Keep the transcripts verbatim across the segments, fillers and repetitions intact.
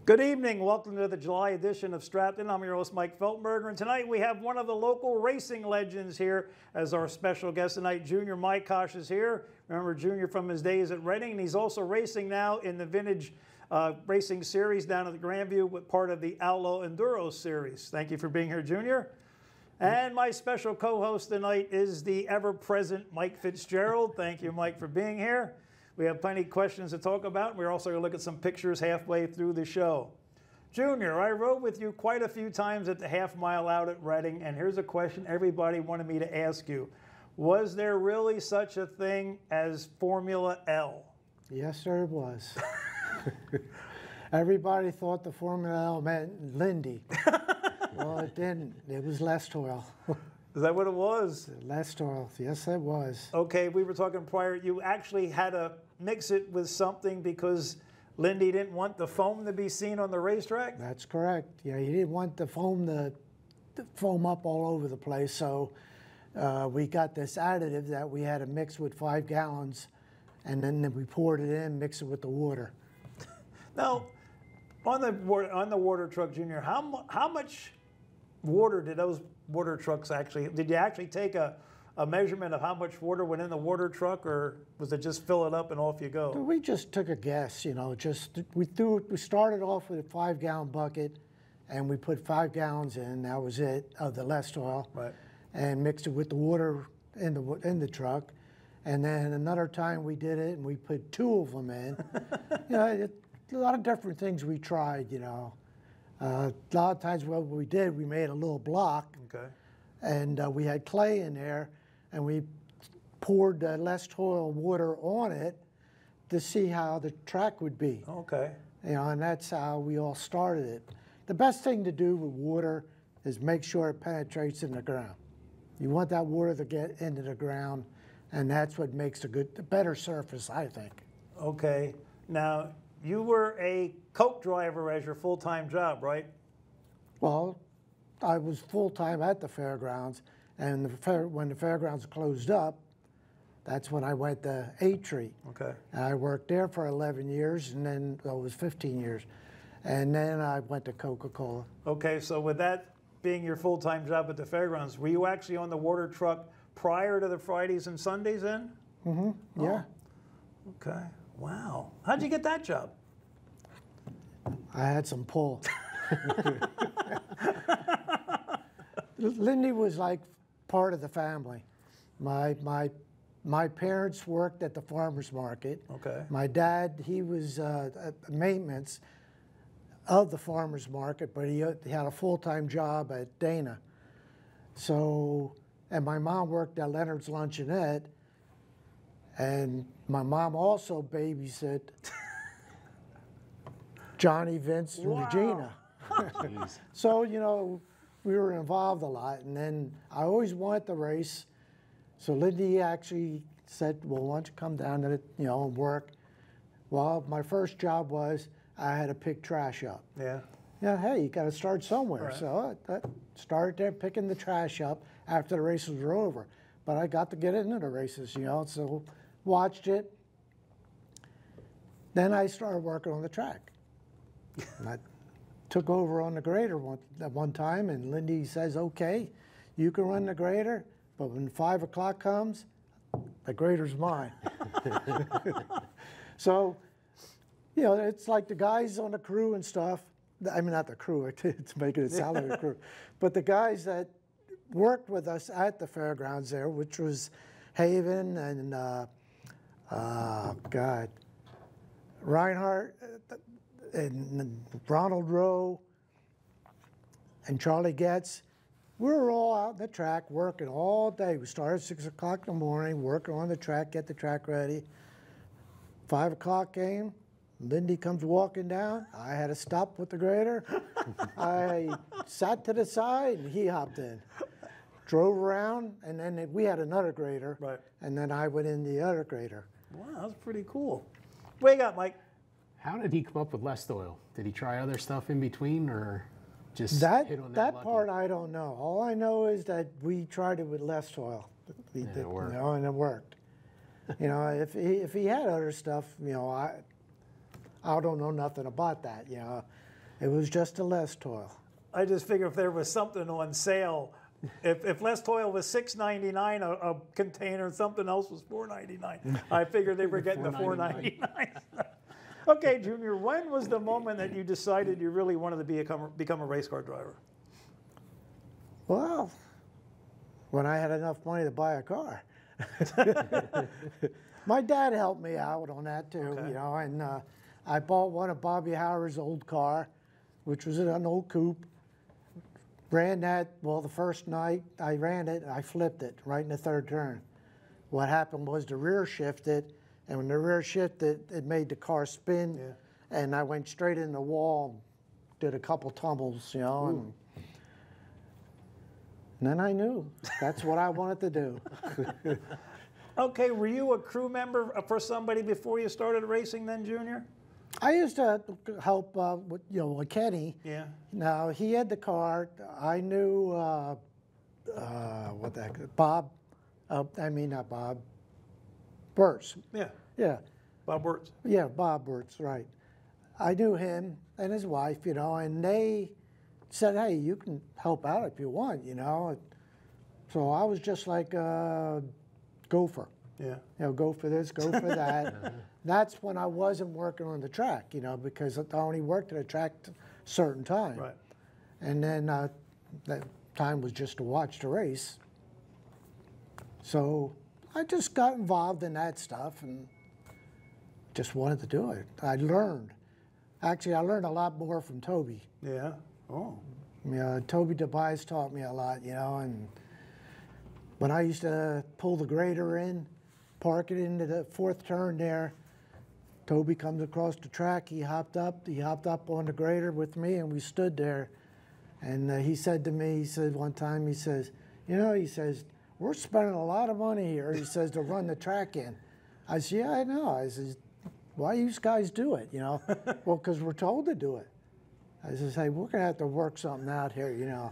Good evening. Welcome to the July edition of Strapped In. I'm your host, Mike Feltenberger, and tonight we have one of the local racing legends here as our special guest tonight. Junior Mikosz is here. Remember Junior from his days at Reading, and he's also racing now in the Vintage uh, Racing Series down at the Grandview with part of the Outlaw Enduro Series. Thank you for being here, Junior. And my special co-host tonight is the ever-present Mike Fitzgerald. Thank you, Mike, for being here. We have plenty of questions to talk about. We're also going to look at some pictures halfway through the show. Junior, I rode with you quite a few times at the half mile out at Reading, and here's a question everybody wanted me to ask you. Was there really such a thing as Formula L? Yes, there was. Everybody thought the Formula L meant Lindy. Well, it didn't. It was less toil. Is that what it was? Less toil. Yes, it was. Okay, we were talking prior. You actually had to mix it with something because Lindy didn't want the foam to be seen on the racetrack? That's correct. Yeah, he didn't want the foam to, to foam up all over the place. So uh, we got this additive that we had to mix with five gallons, and then we poured it in, mix it with the water. Now, on the on the water truck, Junior, how how much water did those water trucks actually? Did you actually take a a measurement of how much water went in the water truck, or was it just fill it up and off you go? We just took a guess, you know, just, we threw, we started off with a five gallon bucket and we put five gallons in, that was it, of the less oil. Right. And mixed it with the water in the, in the truck. And then another time we did it and we put two of them in. You know, it, a lot of different things we tried, you know. Uh, a lot of times what we did, we made a little block. Okay. And uh, we had clay in there, and we poured uh, less oil water on it to see how the track would be. Okay. You know, and that's how we all started it. The best thing to do with water is make sure it penetrates in the ground. You want that water to get into the ground, and that's what makes a good, a better surface, I think. Okay. Now, you were a coke driver as your full-time job, right? Well, I was full-time at the fairgrounds. And the fair, when the fairgrounds closed up, that's when I went to A-Tree. Okay. And I worked there for eleven years, and then well, it was fifteen years. And then I went to Coca-Cola. Okay, so with that being your full-time job at the fairgrounds, were you actually on the water truck prior to the Fridays and Sundays then? Mm-hmm, oh. Yeah. Okay, wow. How'd you get that job? I had some pull. Lindy was like part of the family. My my my parents worked at the farmers market. Okay. My dad, he was uh, at maintenance of the farmers market, but he, he had a full-time job at Dana. So, and my mom worked at Leonard's Luncheonette, and my mom also babysit Johnny, Vince, and wow. Regina. So, you know, we were involved a lot, and then I always wanted to race. So Lindy actually said, well, why don't you come down to, the, you know, and work. Well, my first job was I had to pick trash up. Yeah. Yeah, hey, you got to start somewhere. Right. So I, I started there picking the trash up after the races were over. But I got to get into the races, you know, so watched it. Then I started working on the track. And I took over on the grader one, at one time, and Lindy says, okay, you can run the grader, but when five o'clock comes, the grader's mine. So, you know, it's like the guys on the crew and stuff, I mean, not the crew, it's making it sound like a crew, but the guys that worked with us at the fairgrounds there, which was Haven and, uh, uh, God, Reinhardt, and Ronald Rowe and Charlie Getz, we were all out in the track working all day. We started at six o'clock in the morning, working on the track, get the track ready. Five o'clock came, Lindy comes walking down. I had to stop with the grader. I sat to the side and he hopped in. Drove around, and then we had another grader, right. And then I went in the other grader. Wow, that's pretty cool. What you got, Mike? How did he come up with less oil? Did he try other stuff in between, or just that, hit on that that? That part I don't know. All I know is that we tried it with less oil. We and did, it worked. You know, and it worked. You know, if he, if he had other stuff, you know, I I don't know nothing about that. You know, It was just a less toil. I just figure if there was something on sale, if, if less toil was six ninety-nine a, a container and something else was four ninety-nine, I figured they were getting the four ninety-nine. Okay, Junior, when was the moment that you decided you really wanted to become, become a race car driver? Well, when I had enough money to buy a car. My dad helped me out on that too, Okay. you know, and uh, I bought one of Bobby Howard's old car, which was an old coupe. Ran that, well, the first night I ran it, I flipped it right in the third turn. What happened was the rear shifted, and when the rear shifted, it made the car spin, Yeah. and I went straight in the wall, did a couple tumbles, you know, and, and then I knew that's what I wanted to do. Okay, were you a crew member for somebody before you started racing then, Junior? I used to help, uh, with, you know, with Kenny. Yeah. Now, he had the car. I knew, uh, uh, what the heck, Bob, uh, I mean, not Bob, Berks. Yeah, Yeah, Bob Wirtz. yeah, Bob Berks, right. I knew him and his wife, you know, and they said, hey, you can help out if you want, you know. So I was just like a gopher. Yeah. You know, go for this, go for that. That's when I wasn't working on the track, you know, because I only worked at a track a certain time. Right. And then uh, that time was just to watch the race. So I just got involved in that stuff and just wanted to do it. I learned. Actually, I learned a lot more from Toby. Yeah. Oh. You know, Toby DeBias taught me a lot, you know, and when I used to pull the grader in, park it into the fourth turn there, Toby comes across the track, he hopped up, he hopped up on the grader with me, and we stood there. And uh, he said to me, he said one time, he says, you know, he says, we're spending a lot of money here, he says, to run the track in. I said, yeah, I know. I said, why you guys do it, you know? Well, because we're told to do it. I said, hey, we're going to have to work something out here, you know.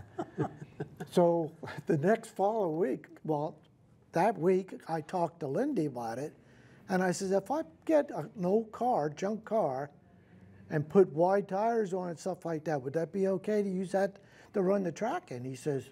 So the next following week, well, that week I talked to Lindy about it, and I said, if I get an old car, junk car, and put wide tires on it and stuff like that, would that be okay to use that to run the track in? He says,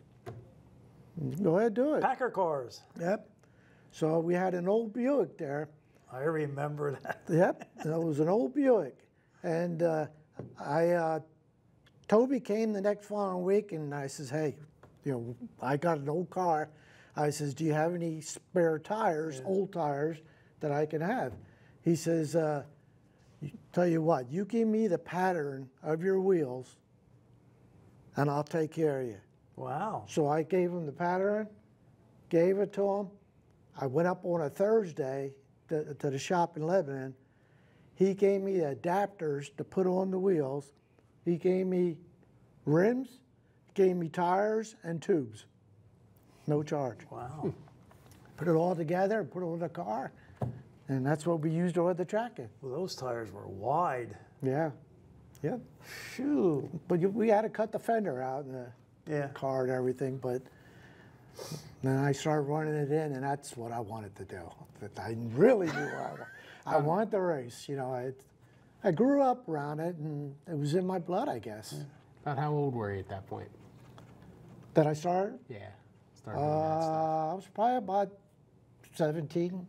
go ahead, do it. Packer cars. Yep. So we had an old Buick there. I remember that. Yep, it was an old Buick. And uh, I, uh, Toby came the next following week, and I says, hey, you know, I got an old car. I says, do you have any spare tires, yeah. old tires, that I can have? He says, uh, tell you what, you give me the pattern of your wheels, and I'll take care of you. Wow. So I gave him the pattern, gave it to him. I went up on a Thursday to, to the shop in Lebanon. He gave me adapters to put on the wheels. He gave me rims, gave me tires and tubes. No charge. Wow. Put it all together, put it on the car, and that's what we used to run the track in. Well, those tires were wide. Yeah. Yeah. Phew. But you, we had to cut the fender out in the Yeah. car and everything, but then I started running it in, and that's what I wanted to do. That I really knew I, I wanted to race. You know, I, I grew up around it, and it was in my blood, I guess. Yeah. About how old were you at that point? That I started? Yeah. Uh, Started doing that stuff. I was probably about seventeen.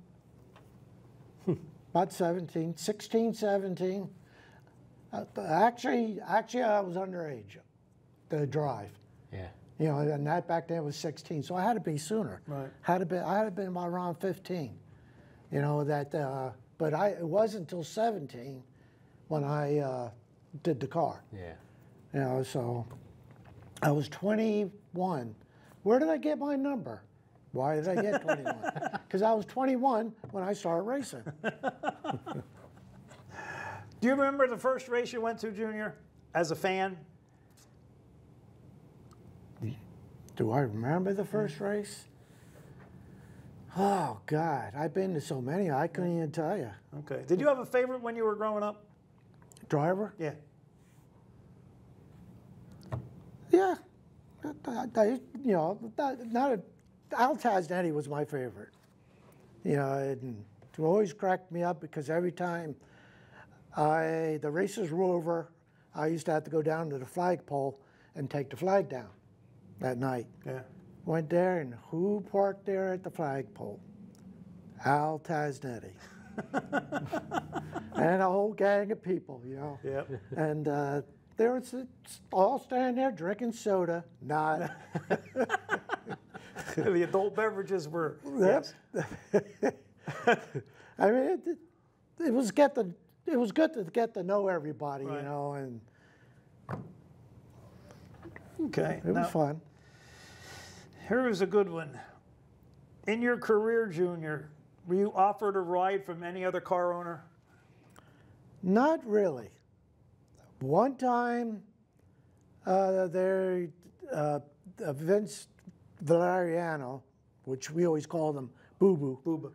About seventeen, sixteen, seventeen. Uh, actually, actually, I was underage to drive. Yeah. You know, and that back then was sixteen, so I had to be sooner. Right. Had to be, I had to been around fifteen. You know that, uh, but I it wasn't until seventeen when I uh, did the car. Yeah. You know, so I was twenty-one. Where did I get my number? Why did I get twenty-one? Because I was twenty-one when I started racing. Do you remember the first race you went to, Junior, as a fan? Do I remember the first race? Oh, God. I've been to so many, I couldn't even tell you. Okay. Did you have a favorite when you were growing up? Driver? Yeah. Yeah. I, I, you know, not, not a, Al Tasnetti was my favorite. You know, and it always cracked me up because every time I, the races were over, I used to have to go down to the flagpole and take the flag down that night. Yeah. Went there, and who parked there at the flagpole? Al Tasnetti. And a whole gang of people, you know. Yep. And uh, they were all standing there drinking soda. Not. The adult beverages were. Yep. Yes. I mean, it, it, it was get the. It was good to get to know everybody, Right. you know, and Okay. it was Now, fun. here is a good one. In your career, Junior, were you offered a ride from any other car owner? Not really. One time, uh, there, uh, uh, Vince Valeriano, which we always called him Boo Boo, Booba.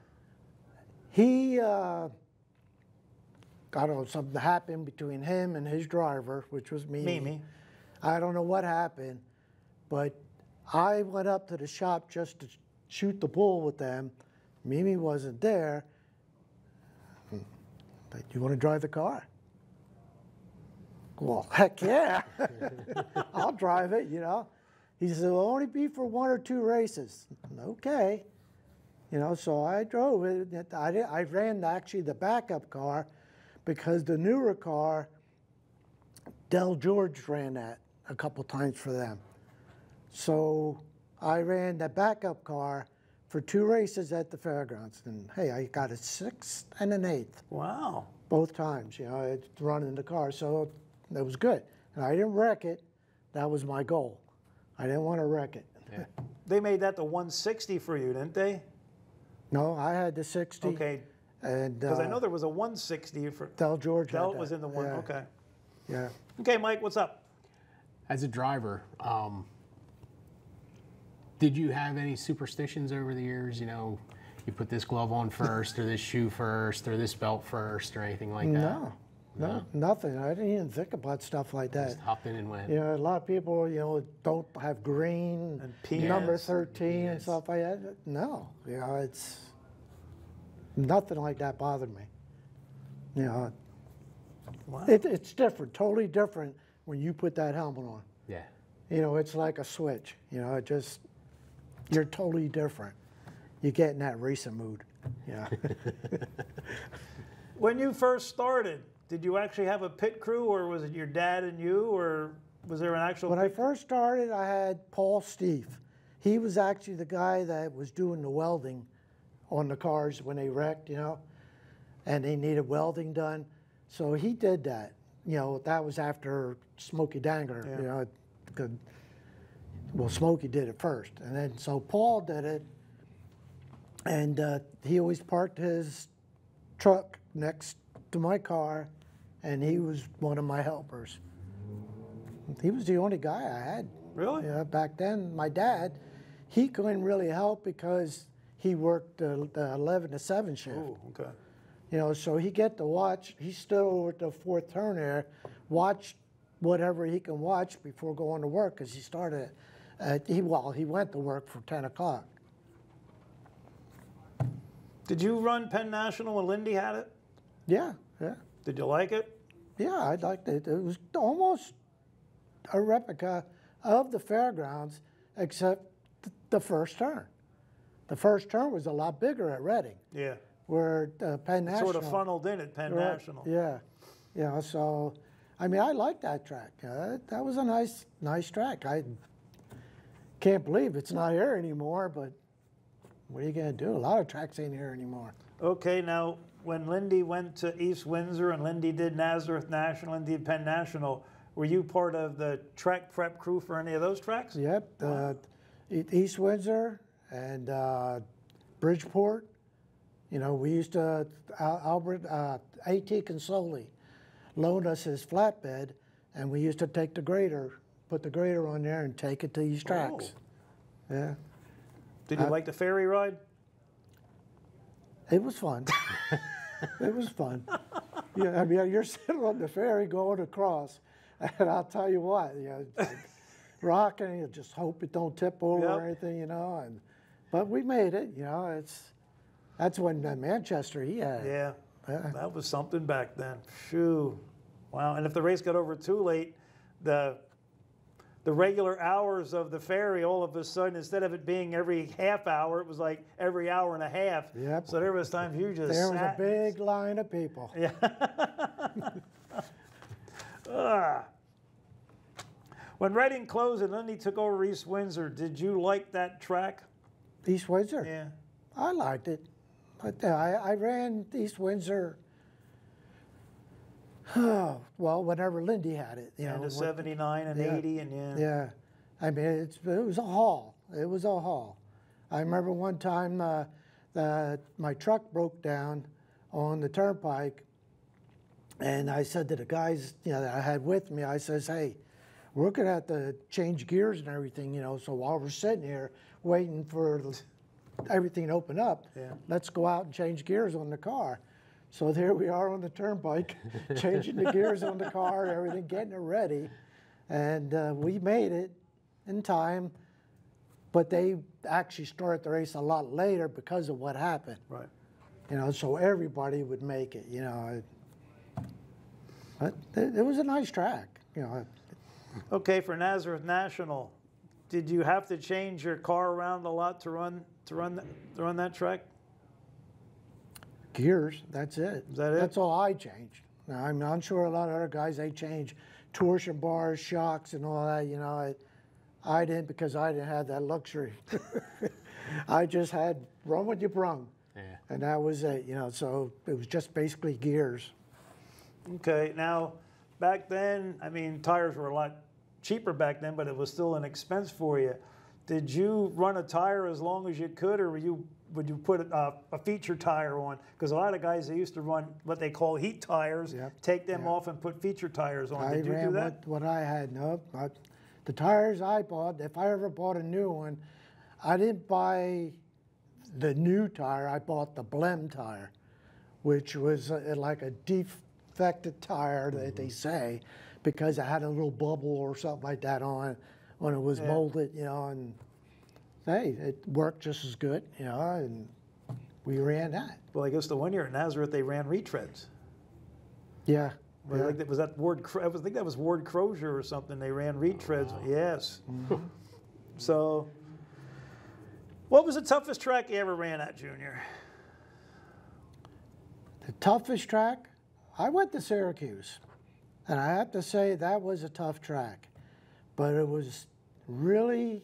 he, uh, I don't know, something happened between him and his driver, which was Mimi. Mimi. I don't know what happened, but I went up to the shop just to shoot the bull with them. Mimi wasn't there. But you want to drive the car? Well, heck yeah. I'll drive it, you know. He said, it'll only be for one or two races. Okay. You know, so I drove it. I, did, I ran actually the backup car because the newer car, Del George ran that a couple times for them. So I ran the backup car for two races at the fairgrounds. And hey, I got a sixth and an eighth. Wow. Both times, you know, it's running the car. So it was good. And I didn't wreck it. That was my goal. I didn't want to wreck it. Yeah. They made that the one sixty for you, didn't they? No, I had the sixty. Okay. And Because uh, I know there was a one sixty for. Del George had Del that. was in the one. Yeah. Okay. Yeah. Okay, Mike, what's up? As a driver, um, did you have any superstitions over the years? You know, you put this glove on first, or this shoe first, or this belt first, or anything like that? No, no, nothing. I didn't even think about stuff like that. Just hopped in and went. You know, a lot of people, you know, don't have green, And peanuts. number thirteen and stuff like that. No, you know, it's nothing like that bothered me. You know, Wow. it, it's different, totally different when you put that helmet on. Yeah. You know, it's like a switch. You know, it just, you're totally different. You get in that racing mood. Yeah. When you first started, did you actually have a pit crew, or was it your dad and you, or was there an actual? When I pit first started, I had Paul Steve. He was actually the guy that was doing the welding on the cars when they wrecked, you know, and they needed welding done. So he did that. You know, that was after Smokey Dangler, Yeah. you know. Could, well, Smokey did it first. And then, so Paul did it, and uh, he always parked his truck next to my car, and he was one of my helpers. He was the only guy I had. Really? Yeah, back then, my dad, he couldn't really help because he worked the, the eleven to seven shift. Ooh, okay. You know, so he get to watch, he stood over at the fourth turn there, watched whatever he can watch before going to work, because he started at, he, well, he went to work for ten o'clock. Did you run Penn National when Lindy had it? Yeah, yeah. Did you like it? Yeah, I liked it. It was almost a replica of the fairgrounds, except th- the first turn. The first turn was a lot bigger at Reading, Yeah. where uh, Penn National. Sort of funneled in at Penn Right, National. Yeah, yeah. So, I mean, I like that track. Uh, that, that was a nice, nice track. I can't believe it's not here anymore. But what are you gonna do? A lot of tracks ain't here anymore. Okay, now when Lindy went to East Windsor and Lindy did Nazareth National and did Penn National, were you part of the track prep crew for any of those tracks? Yep. Uh, E- East Windsor and uh, Bridgeport. You know, we used to, Al- Albert, uh, A T Consoli loaned us his flatbed, and we used to take the grader, put the grader on there and take it to these tracks. Yeah. Did you Uh, like the ferry ride? It was fun. It was fun. Yeah, I mean, you're sitting on the ferry going across, and I'll tell you what, you know, it's like rocking, you just hope it don't tip over Yep. or anything, you know. And but we made it, you know. It's that's when uh, Manchester he had. Yeah. Yeah. That was something back then. Shoo. Wow, and if the race got over too late, the the regular hours of the ferry, all of a sudden, instead of it being every half hour, it was like every hour and a half. Yep. So there was times you just There was a sat. big line of people. Yeah. Ah. When Reading closed and then he took over East Windsor, did you like that track? East Windsor? Yeah. I liked it. But uh, I, I ran East Windsor, oh, well, whenever Lindy had it. You And know, the what- seventy-nine and yeah. eighty and yeah. Yeah, I mean, it's, it was a haul. It was a haul. I remember one time uh, the, my truck broke down on the turnpike, and I said to the guys, you know, that I had with me, I says, hey, we're gonna have to change gears and everything, you know, so while we're sitting here waiting for the, everything to open up, Yeah. let's go out and change gears on the car. So there we are on the turnpike, changing the gears on the car, everything, getting it ready. And uh, we made it in time, but they actually started the race a lot later because of what happened. Right. You know, so everybody would make it, you know. But it, it was a nice track, you know. Okay, for Nazareth National, did you have to change your car around a lot to run to run th- to run that track? Gears, that's it. Is that it? That's all I changed. Now, I'm, I'm sure a lot of other guys, they change torsion bars, shocks, and all that, you know. I, I didn't because I didn't have that luxury. I just had run what you brung. Yeah. And that was it, you know, so it was just basically gears. Okay, now back then, I mean, tires were a lot cheaper back then, but it was still an expense for you. Did you run a tire as long as you could, or were you would you put a, a feature tire on? Because a lot of guys, they used to run what they call heat tires, Yep, take them yep. off and put feature tires on. I Did you ran do that? What, what I had. No, I, the tires I bought, if I ever bought a new one, I didn't buy the new tire, I bought the blem tire, which was uh, like a defected tire that they say, because it had a little bubble or something like that on it when it was Yeah. molded, you know, and hey, it worked just as good, you know, and we ran that. Well, I guess the one year at Nazareth, they ran retreads. Yeah. Well, yeah. like that, was that Ward? Cro- I was- I think that was Ward Crozier or something. They ran retreads. Yes. So, what was the toughest track you ever ran at, Junior? The toughest track, I went to Syracuse, and I have to say that was a tough track, but it was really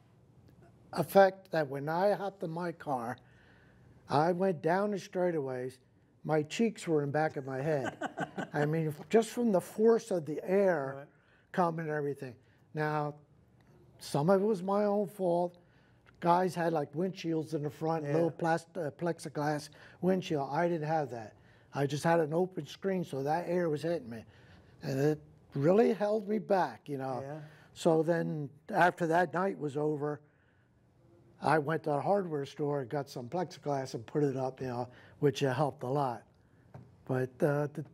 a fact that when I hopped in my car, I went down the straightaways, my cheeks were in back of my head. I mean, just from the force of the air Right. coming and everything. Now, some of it was my own fault. Guys had like windshields in the front, Yeah. little plast- uh, plexiglass windshield. I didn't have that. I just had an open screen, so that air was hitting me. And it really held me back, you know. Yeah. So then after that night was over, I went to a hardware store and got some plexiglass and put it up, you know, which uh, helped a lot. But uh, the,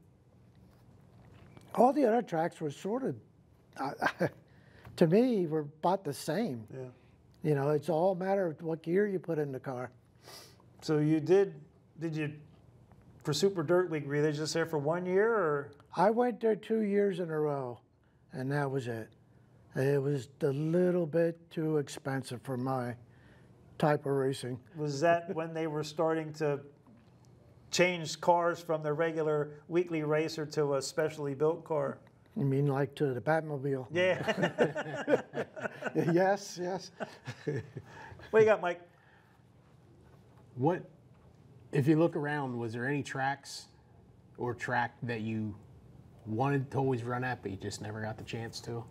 all the other tracks were sort of, uh, to me, were about the same. Yeah. You know, it's all a matter of what gear you put in the car. So you did? Did you? For Super Dirt Week, were they just there for one year, or? I went there two years in a row, and that was it. It was a little bit too expensive for my type of racing. Was that when they were starting to change cars from the regular weekly racer to a specially built car? You mean like to the Batmobile? Yeah. Yes, yes. What do you got, Mike? What, if you look around, was there any tracks or track that you wanted to always run at, but you just never got the chance to?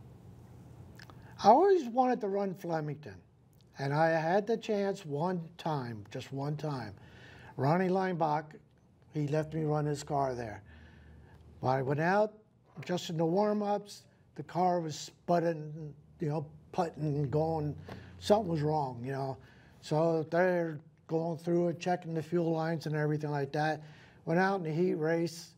I always wanted to run Flemington, and I had the chance one time, just one time. Ronnie Leinbach, he left me run his car there. But I went out, just in the warm-ups, the car was sputting, you know, putting, going, something was wrong, you know. So they're going through it, checking the fuel lines and everything like that. Went out in the heat race,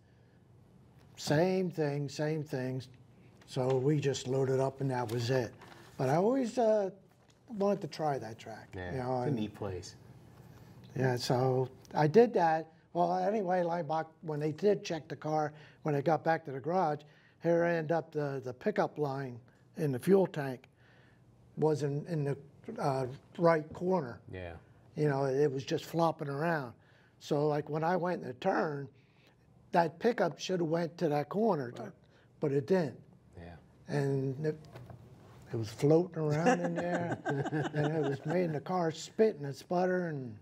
same thing, same things. So we just loaded up and that was it. But I always uh, wanted to try that track. Yeah, you know, it's a and- neat place. yeah, so I did that. Well, anyway, like back when they did check the car, when they got back to the garage, here ended up the, the pickup line in the fuel tank was in, in the uh, right corner. Yeah. You know, it was just flopping around. So like when I went in the turn, that pickup should have went to that corner, Right. but it didn't. Yeah. And it, it was floating around in there, and it was making the car spit and sputter. And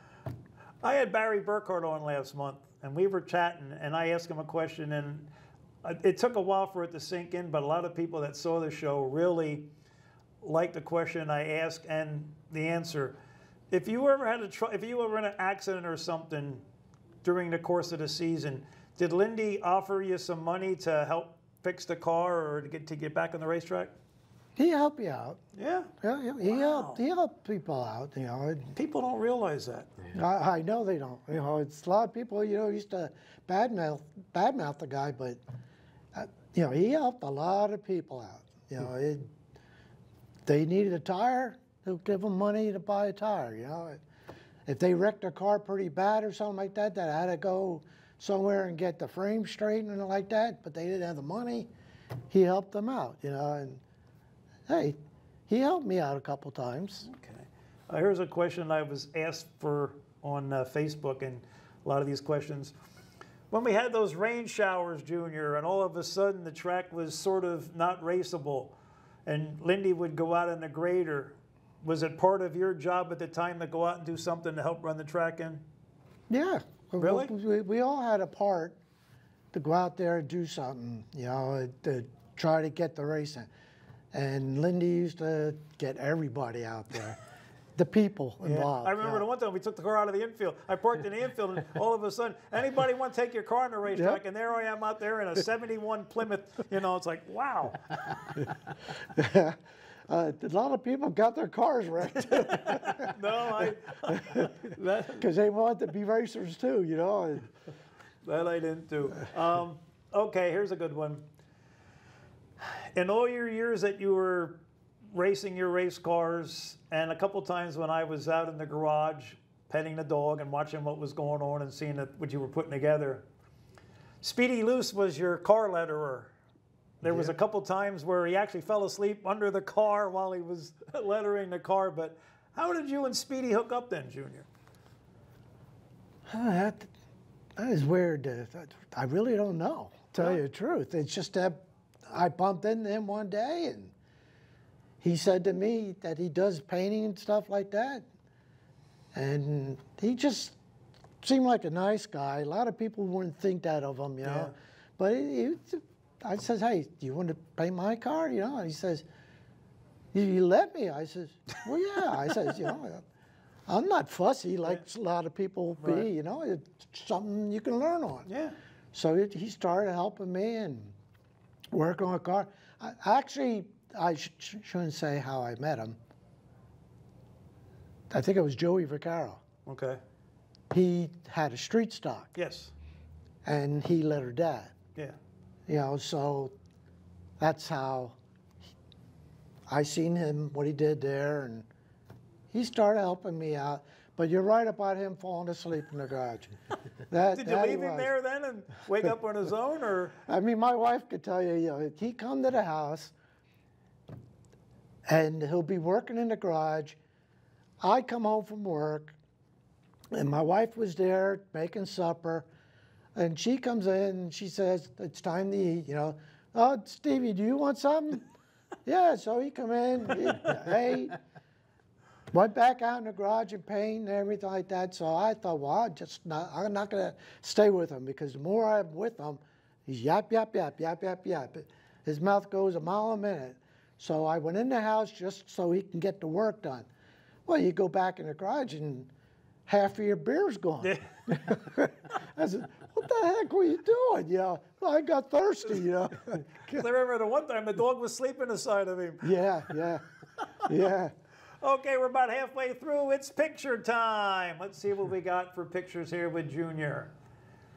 I had Barry Burkhardt on last month, and we were chatting, and I asked him a question, and it took a while for it to sink in, but a lot of people that saw the show really liked the question I asked and the answer. If you ever had a tr if you were in an accident or something during the course of the season, did Lindy offer you some money to help fix the car or to get to get back on the racetrack? he helped you out. Yeah. Yeah, yeah, he Wow. helped. He helped people out. You know, it, People don't realize that. I, I know they don't. You know, it's a lot of people. You know, used to badmouth badmouth the guy, but uh, you know, he helped a lot of people out. You know, it, they needed a tire, he'll give them money to buy a tire. You know, if they wrecked their car pretty bad or something like that, that had to go somewhere and get the frame straightened and like that, but they didn't have the money, he helped them out. You know, and hey, he helped me out a couple times. Okay. Uh, here's a question I was asked for on uh, Facebook, and a lot of these questions. When we had those rain showers, Junior, and all of a sudden the track was sort of not raceable, and Lindy would go out in the grader, was it part of your job at the time to go out and do something to help run the track in? Yeah. we- Really? We, we all had a part to go out there and do something, you know, to try to get the race in. And Lindy used to get everybody out there, the people involved. I remember yeah. the one time we took the car out of the infield. I parked in the infield, and all of a sudden, anybody want to take your car on the racetrack? Yep. And there I am out there in a seventy-one Plymouth. You know, it's like, wow. uh, a lot of people got their cars wrecked No, I, that, because they wanted to be racers too, you know. that I didn't do. Um, okay, here's a good one. In all your years that you were racing your race cars, and a couple times when I was out in the garage petting the dog and watching what was going on and seeing what you were putting together, Speedy Luce was your car letterer. There was a couple times where he actually fell asleep under the car while he was lettering the car, but how did you and Speedy hook up then, Junior? Uh, that, that is weird. uh, I really don't know, to tell you the truth. It's just that I bumped into him one day, and he said to me that he does painting and stuff like that. And he just seemed like a nice guy. A lot of people wouldn't think that of him, you know. Yeah. But he, he, I says, hey, do you want to paint my car? You know, and he says, you, you let me? I says, well, yeah. I says, you know, I'm not fussy like a lot of people be, Right. you know. It's something you can learn on. Yeah. So it, he started helping me and work on a car. I, actually, I sh shouldn't say how I met him. I think it was Joey Vaccaro. Okay. He had a street stock, Yes. and he let her dad. Yeah. You know, so that's how he, I seen him, what he did there, and he started helping me out. But you're right about him falling asleep in the garage. That, Did you that he leave him was. there then and wake up on his own, or? I mean, my wife could tell you, you know, he come to the house, and he'll be working in the garage. I come home from work, and my wife was there making supper, and she comes in and she says, it's time to eat, you know. Oh, Stevie, do you want something? Yeah, so he come in, he ate, went back out in the garage and paint and everything like that. So I thought, well, I just not, I'm not going to stay with him, because the more I'm with him, he's yap, yap, yap, yap, yap, yap. His mouth goes a mile a minute. So I went in the house just so he can get the work done. Well, you go back in the garage and half of your beer's gone. Yeah. I said, what the heck were you doing? You know, well, I got thirsty, you know. I remember the one time the dog was sleeping beside of him. Yeah, yeah, yeah. Okay, we're about halfway through. It's picture time. Let's see what we got for pictures here with Junior.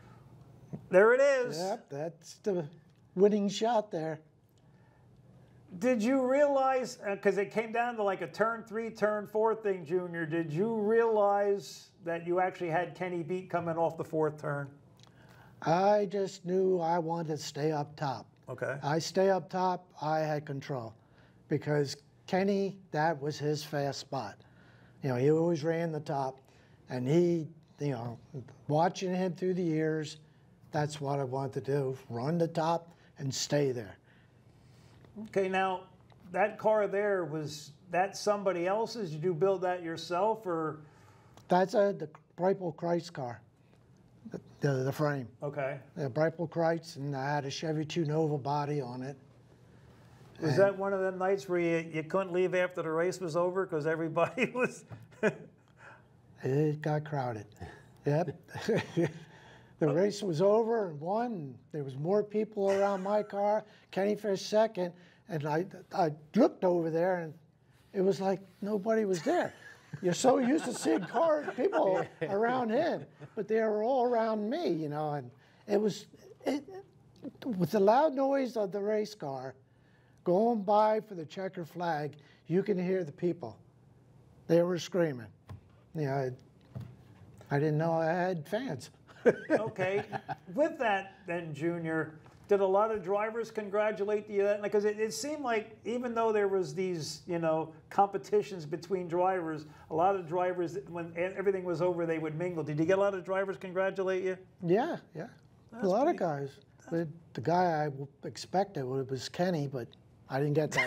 There it is. Yep, that's the winning shot there. Did you realize, because it came down to like a turn three, turn four thing, Junior, did you realize that you actually had Kenny beat coming off the fourth turn? I just knew I wanted to stay up top. Okay. I stay up top, I had control. Because Kenny, that was his fast spot. You know, he always ran the top. And he, you know, watching him through the years, that's what I wanted to do. Run the top and stay there. Okay, now, that car there, was that somebody else's? Did you build that yourself, or? That's a, the Breipel Kreitz car, the, the, the frame. Okay. The Breipel Kreitz, and I had a Chevy two Nova body on it. Was and that one of them nights where you, you couldn't leave after the race was over because everybody was? It got crowded. Yep. The race was over and won. And there was more people around my car. Kenny finished second, and I, I looked over there, and it was like nobody was there. You're so used to seeing cars, people around him, but they were all around me, you know. And it was, it, with the loud noise of the race car going by for the checker flag, you can hear the people. They were screaming. You know, I didn't know I had fans. Okay. With that, then, Junior, did a lot of drivers congratulate you? Because it, it seemed like even though there was these, you know, competitions between drivers, a lot of drivers, when everything was over, they would mingle. Did you get a lot of drivers congratulate you? Yeah, yeah. That's a lot pretty, of guys. But the guy I expected was Kenny, but I didn't get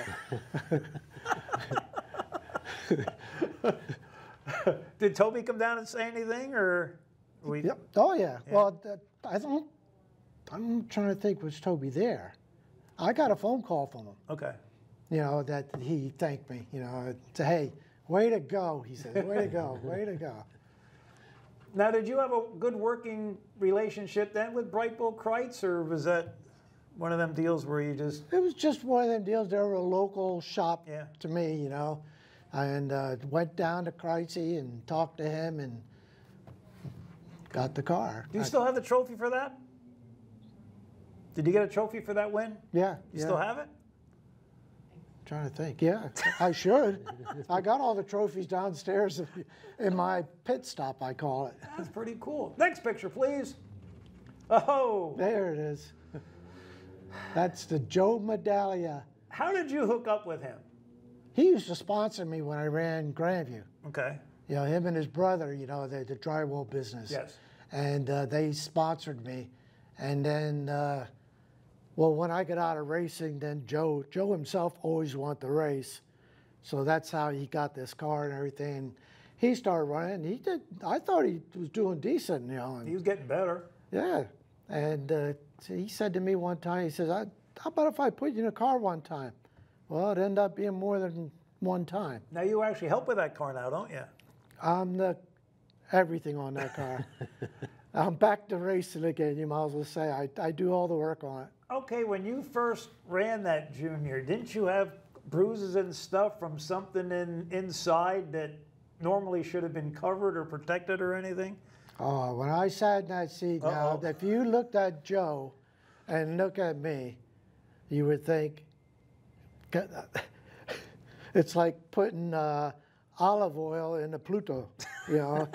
that. Did Toby come down and say anything, or? We, yep. Oh yeah. yeah. Well, uh, I don't. I'm trying to think. Was Toby there? I got a phone call from him. Okay. You know that he thanked me. You know, to hey, way to go. He said, way to go, way to go. Now, did you have a good working relationship then with Breipel Kreitz, or was that one of them deals where you just? It was just one of them deals. They were a local shop yeah. to me, you know, and uh, went down to Kreitzy and talked to him and got the car. Do you I, still have the trophy for that? Did you get a trophy for that win? Yeah. You yeah. still have it? Trying to think. Yeah, I should. I got all the trophies downstairs in my pit stop, I call it. That's pretty cool. Next picture, please. Oh. There it is. That's the Joe Medaglia. How did you hook up with him? He used to sponsor me when I ran Grandview. Okay. You know, him and his brother, you know, the, the drywall business. Yes. And uh, they sponsored me. And then, uh, well, when I got out of racing, then Joe, Joe himself always wanted to race. So that's how he got this car and everything. He started running. He did, I thought he was doing decent, you know. And, he was getting better. yeah. And uh, he said to me one time, he says, I, how about if I put you in a car one time? Well, it ended up being more than one time. Now you actually help with that car now, don't you? I'm the everything on that car. I'm back to racing again, you might as well say. I, I do all the work on it. Okay, when you first ran that, Junior, didn't you have bruises and stuff from something in inside that normally should have been covered or protected or anything? Oh, when I sat in that seat Uh-oh. now, if you looked at Joe and look at me, you would think, it's like putting uh, olive oil in a Pluto, you know.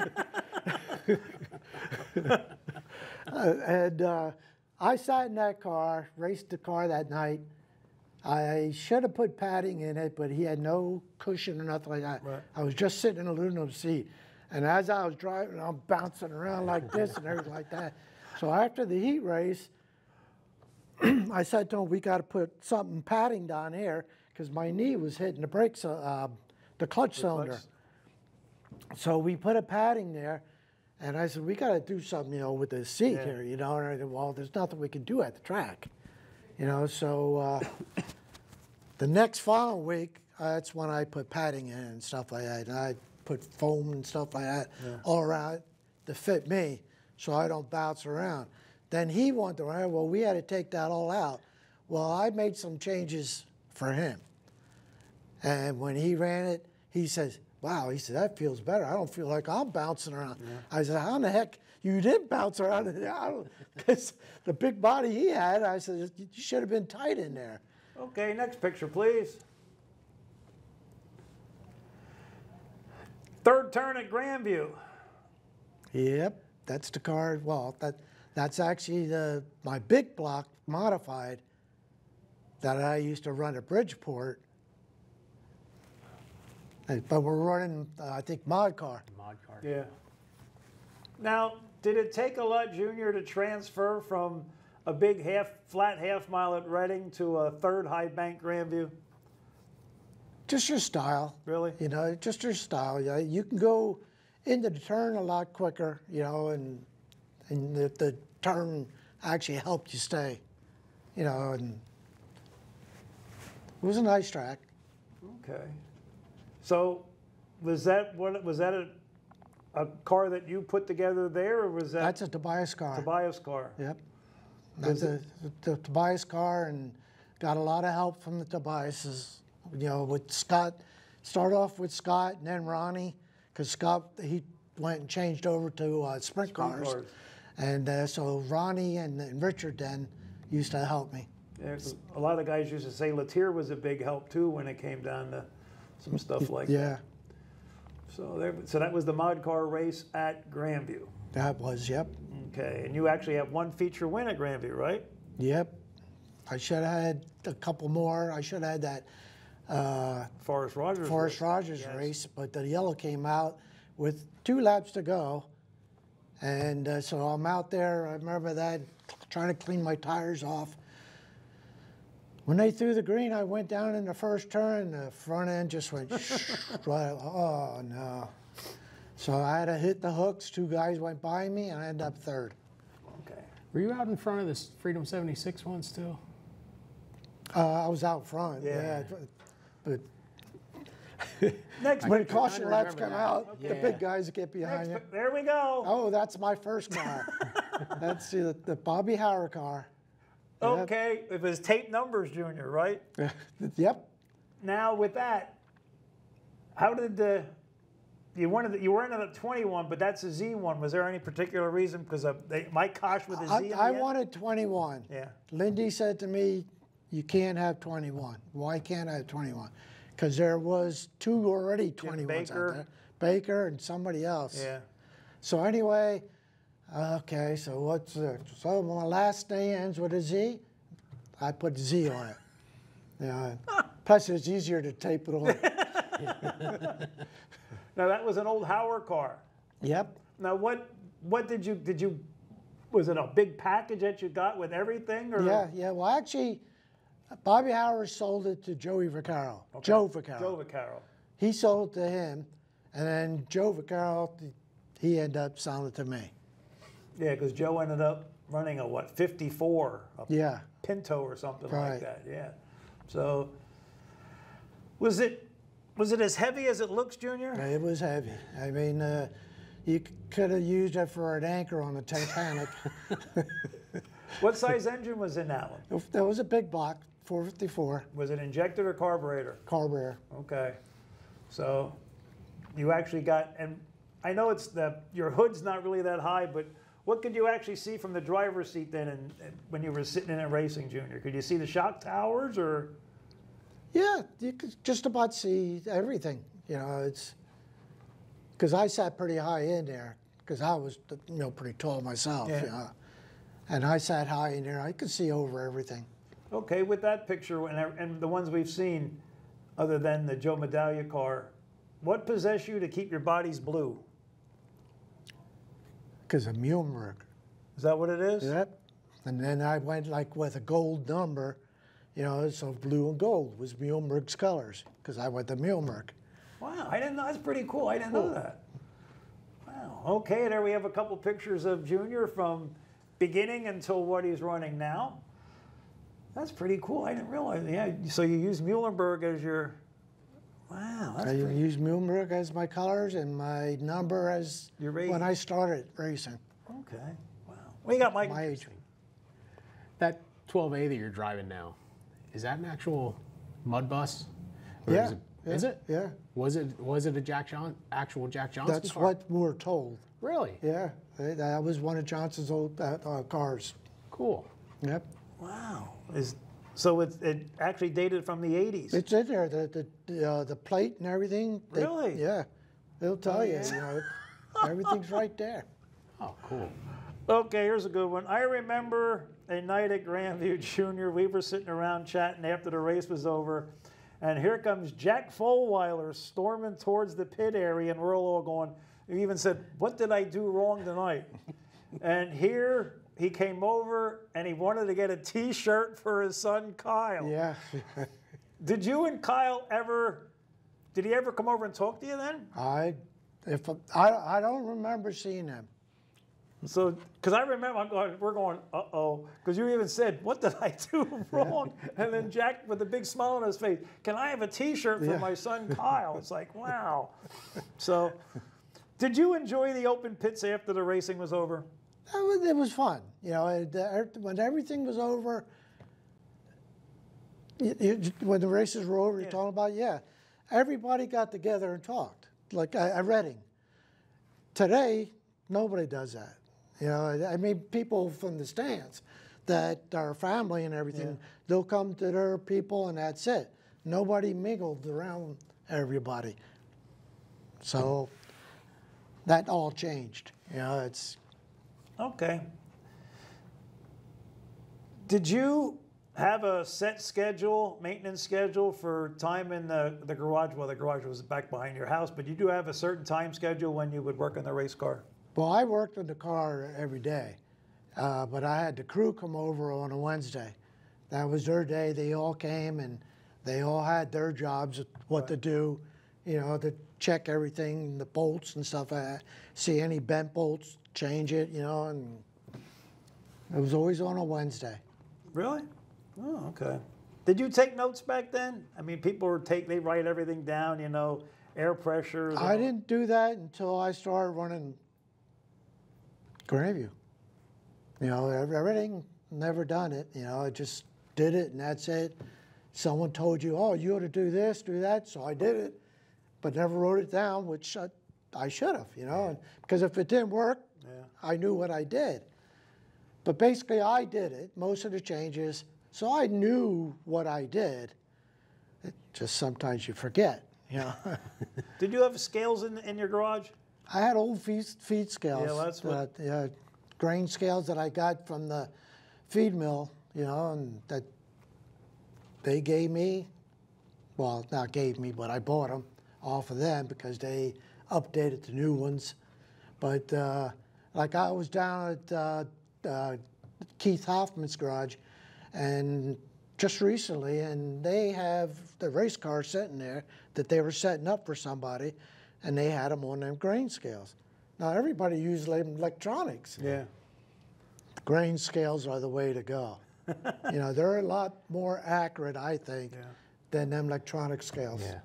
and uh, I sat in that car, raced the car that night. I should have put padding in it, but he had no cushion or nothing like that. Right. I was just sitting in an aluminum seat. And as I was driving, I'm bouncing around like this and everything like that. So after the heat race, I said to him, we got to put something padding down here because my knee was hitting the brakes, uh, the clutch The cylinder. clutch. So we put a padding there, and I said, we got to do something, you know, with this seat Yeah. here, you know. And I said, well, there's nothing we can do at the track, you know. So uh, the next following week, uh, that's when I put padding in and stuff like that. And I put foam and stuff like that Yeah. all around it to fit me so I don't bounce around. Then he wanted to run, well, we had to take that all out. Well, I made some changes for him. And when he ran it, he says, wow, he said, that feels better. I don't feel like I'm bouncing around. Yeah. I said, how in the heck you did bounce around? Because the big body he had, I said, you should have been tight in there. Okay, next picture, please. Third turn at Grandview. Yep, that's the car. Well, that that's actually the my big block modified that I used to run at Bridgeport. And- But we're running, uh, I think, mod car. Mod car. Yeah. Now, did it take a lot, Junior, to transfer from a big half, flat half mile at Reading to a third high bank Grandview? Just your style. Really? You know, just your style. Yeah, you can go into the turn a lot quicker, you know, and and the, the turn actually helped you stay, you know, and it was a nice track. Okay. So, was that what? Was that a, a car that you put together there, or was that That's a Tobias car. Tobias car? Yep. That's Was a, the Tobias car, and got a lot of help from the Tobiases. You know, with Scott, start off with Scott and then Ronnie, because Scott, he went and changed over to uh, sprint, Sprint cars. cars. And uh, so Ronnie and, and Richard then used to help me. Yeah, 'cause a lot of guys used to say Latier was a big help too when it came down to some stuff like that. Yeah, So there, so that was the mod car race at Grandview. that was, yep. Okay, and you actually have one feature win at Grandview, right? Yep. I should have had a couple more. I should have had that uh, Forrest Rogers. Forrest race. Rogers Yes. race, but the yellow came out with two laps to go. And uh, so I'm out there, I remember that, trying to clean my tires off. When they threw the green, I went down in the first turn, the front end just went right, oh no. So I had to hit the hooks, two guys went by me, and I ended up third. Okay. Were you out in front of this Freedom seventy-six one still? Uh, I was out front, Yeah. yeah. But Next when picture. caution I lights remember come that. out, the Yeah. big guys get behind Next, you. pi- there we go. Oh, that's my first car. That's the, the Bobby Hauer car. Yep. Okay, it was tape numbers, Junior, right? Yep. Now with that, how did the you wanted you were in a twenty-one, but that's a Z one. Was there any particular reason? Because of they, Mike Kosh with a Z. I, in the I end? wanted twenty-one. Yeah. Lindy said to me, you can't have twenty-one. Why can't I have twenty-one? Because there was two already twenty-ones Baker. out there. Baker and somebody else. Yeah. So anyway, okay, so what's the, so my last day ends with a Z. I put Z on it. Yeah. Plus it's easier to tape it on. Now that was an old Hauer car. Yep. Now what what did you did you was it a big package that you got with everything? Or? Yeah, yeah. Well, actually, Bobby Hauer sold it to Joey Vaccaro. Joe Vaccaro. Joe Vaccaro. He sold it to him, and then Joe Vaccaro, he ended up selling it to me. Yeah, because Joe ended up running a what fifty-four, a Yeah. Pinto or something Right. like that. Yeah. So was it was it as heavy as it looks, Junior? It was heavy. I mean, uh, you could have used it for an anchor on the Titanic. What size engine was in that one? That was a big block, four fifty-four, Was it injected or carburetor? carburetor. Okay. So you actually got, and I know it's the your hood's not really that high, but what could you actually see from the driver's seat then and, and when you were sitting in it racing, Junior? Could you see the shock towers or? Yeah, you could just about see everything. You know, it's because I sat pretty high in there because I was, you know, pretty tall myself. Yeah. You know? And I sat high in there. I could see over everything. Okay, with that picture and, and the ones we've seen, other than the Joe Medaglia car, what possessed you to keep your bodies blue? Because of Muhlenberg. Is that what it is? Yep. And then I went like with a gold number, you know, so blue and gold was Muhlenberg's colors because I went to Muhlenberg. Wow, I didn't know. That's pretty cool. I didn't know that. Wow. Okay, there we have a couple pictures of Junior from beginning until what he's running now. That's pretty cool. I didn't realize. Yeah. So you use Muhlenberg as your. Wow. That's I pretty, used Muhlenberg as my colors and my number as Your race. when I started racing. okay. Wow. What do you got, Mike? My age. That twelve A that you're driving now, is that an actual mud bus? Or Yeah. Is it? yeah, Is it? Yeah. Was it? Was it a Jack John, actual Jack Johnson That's car? what we're told. Really? Yeah. That that was one of Johnson's old uh, uh, cars. Cool. Yep. Wow. Is So it, it actually dated from the eighties. It's in there, the the uh, the plate and everything. They, Really? Yeah, it'll tell Oh, you. yeah. You know, everything's right there. Oh, cool. Okay, here's a good one. I remember a night at Grandview Junior. We were sitting around chatting after the race was over, and here comes Jack Fulweiler storming towards the pit area, and we're all going, he even said, "What did I do wrong tonight?" And here he came over, and he wanted to get a T-shirt for his son, Kyle. Yeah. Did you and Kyle ever, did he ever come over and talk to you then? I, if I, I don't remember seeing him. So, because I remember, I'm going, we're going, uh-oh, because you even said, "What did I do wrong?" And then Jack, with a big smile on his face, "Can I have a T-shirt for Yeah. my son Kyle?" It's like, wow. So, did you enjoy the open pits after the racing was over? It was, it was fun. You know, it, uh, when everything was over, you, you, when the races were over, you're Yeah. talking about, yeah, everybody got together and talked, like at at Reading. Today, nobody does that. You know, I mean, people from the stands that are family and everything, Yeah. they'll come to their people and that's it. Nobody mingled around everybody. So that all changed. You know, it's, Okay. Did you have a set schedule, maintenance schedule for time in the, the garage? Well, the garage was back behind your house, but you do have a certain time schedule when you would work on the race car? well, I worked on the car every day, uh, but I had the crew come over on a Wednesday. That was their day. They all came and they all had their jobs, what Right. to do, you know, to check everything, the bolts and stuff. Uh, see any bent bolts, change it, you know, and it was always on a Wednesday. Really? Oh, okay. Did you take notes back then? I mean, people were take they write everything down, you know, air pressures. and I all- didn't do that until I started running Grandview. You know, ev- everything, never done it. You know, I just did it and that's it. Someone told you, oh, you ought to do this, do that, so I did it, but never wrote it down, which I, I should have, you know, and, because if it didn't work, Yeah. I knew what I did. But basically, I did it, most of the changes, so I knew what I did. It just sometimes you forget, you know. Did you have scales in in your garage? I had old feed, feed scales. Yeah, well, that's what- that, yeah, grain scales that I got from the feed mill, you know, and that they gave me, well, not gave me, but I bought them off of them because they updated the new ones. But uh, like I was down at uh, uh, Keith Hoffman's garage, and just recently, and they have the race car sitting there that they were setting up for somebody, and they had them on them grain scales. Now everybody uses them electronics. Yeah. Grain scales are the way to go. You know, they're a lot more accurate, I think, Yeah. than them electronic scales. Yeah.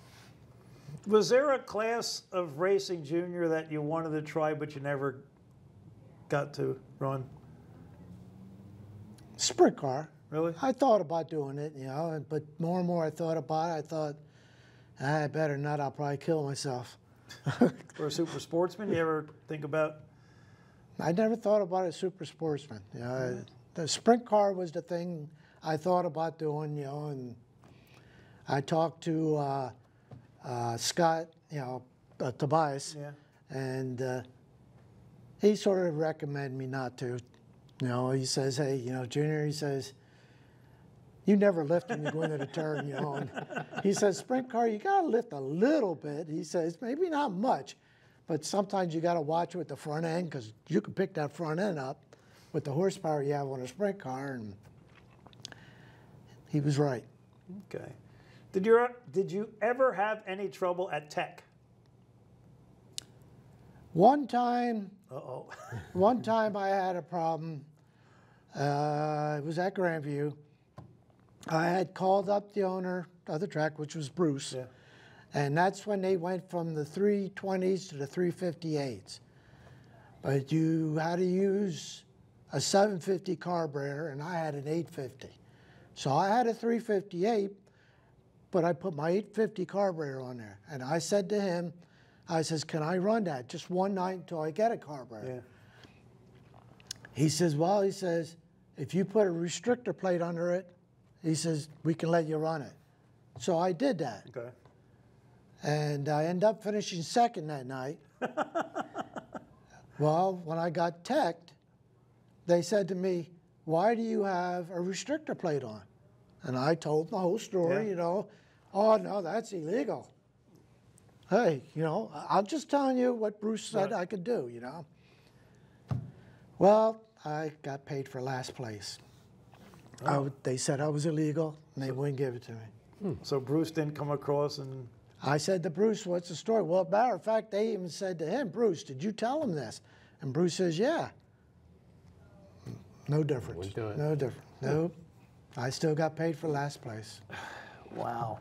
Was there a class of racing junior that you wanted to try but you never got to run? Sprint car. Really? I thought about doing it, you know, and- but more and more I thought about it, I thought, I better not, I'll probably kill myself. For a super sportsman, you ever think about? I never thought about a super sportsman. You know, the sprint car was the thing I thought about doing, you know, and I talked to uh, uh, Scott, you know, uh, Tobias, Yeah. and uh, he sort of recommended me not to. You know, he says, hey, you know, Junior, he says, you never lift when you go into the turn, you know. And he says, sprint car, you got to lift a little bit. He says, maybe not much, but sometimes you got to watch with the front end because you can pick that front end up with the horsepower you have on a sprint car. And he was right. Okay. Did you did you ever have any trouble at Tech? One time, Uh-oh. one time I had a problem. Uh, it was at Grandview. I had called up the owner of the track, which was Bruce. Yeah. And that's when they went from the three twenties to the three fifty-eights. But you had to use a seven fifty carburetor, and I had an eight fifty. So I had a three fifty-eight, but I put my eight fifty carburetor on there. And I said to him, I says, can I run that just one night until I get a carburetor? Yeah. He says, well, he says, if you put a restrictor plate under it, He says, we can let you run it. So I did that. Okay. And I ended up finishing second that night. Well, when I got teched, they said to me, why do you have a restrictor plate on? And I told the whole story, Yeah. you know. Oh, no, that's illegal. Hey, you know, I'm just telling you what Bruce said Right. I could do, you know. Well, I got paid for last place. Oh. I w- they said I was illegal, and they wouldn't give it to me. So Bruce didn't come across and. I said to Bruce, what's the story? Well, matter of fact, they even said to him, Bruce, did you tell him this? And Bruce says, yeah. No difference. Wouldn't do it. No difference. Nope. I still got paid for last place. Wow.